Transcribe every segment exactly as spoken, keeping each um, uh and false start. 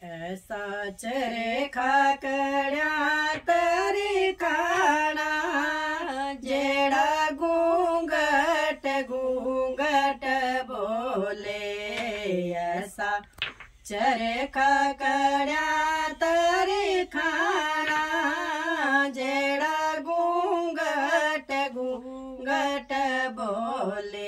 ऐसा चरे खाकड़िया तरी खाना जेड़ा गूंगट गूंगट बोले। ऐसा चरे खाकड़िया तरी खाना जेड़ा गूंगट गूंगट बोले।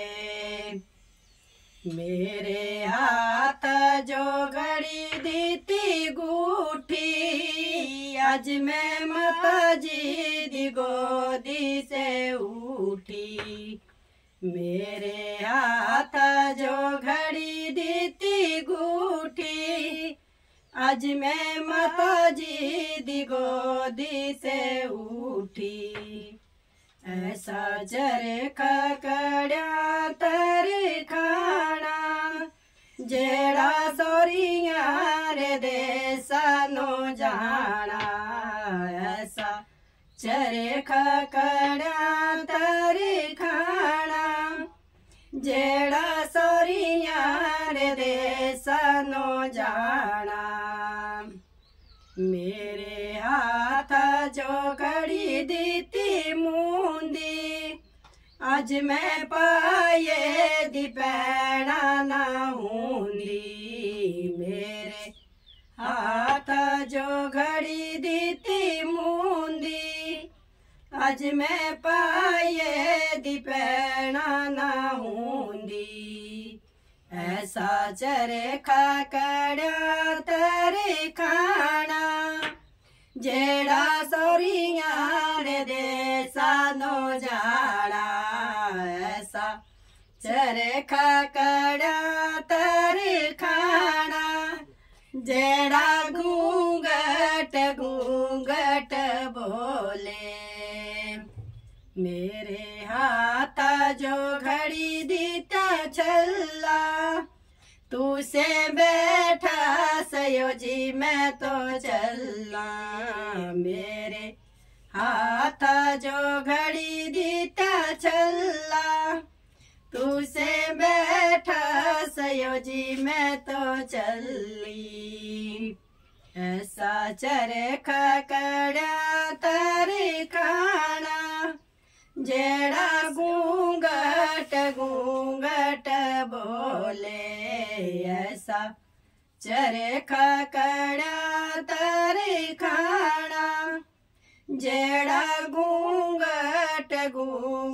मेरे हाथ जो घड़ी दीती गूठी आज मैं माता जी दी गोदी से उठी। मेरे हाथ जो घड़ी दीती गूठी आज मैं माता जी दी गोदी से उठी। ऐसा चरखा कड़िया तरी खाना जेड़ा सोरिया रे देसा नो जाना। ऐसा चरखा कड़िया तरी खाना जेड़ा सोरिया रे देसा नो जाना। मेरे हाथ जो घड़ी दीती मूंदी आज मैं पाए दी पैना ना हूंदी। मेरे हाथ जो घड़ी दीती मूंदी आज मैं पाए दी पैना ना हूंदी। ऐसा चरखा कड़िया तरी खाना जेड़ा सोरिया रे देसा नो जाना। ऐसा चरखा कड़िया तरी खाना जेड़ा गूंगट गूंगट बोले। मेरे हाथ जो घड़ी दीता छल्ला तू से बैठा सयोजी मैं तो चलना। मेरे हाथ जो घड़ी दीता छल्ला तू से बैठा सयोजी मैं तो चली। ऐसा चरखा कड़िया तरी खाना जेड़ा गूंगट गूंगट बोले। ऐसा चरखा कड़िया तरी खाना जेड़ा गूंगट गूंगट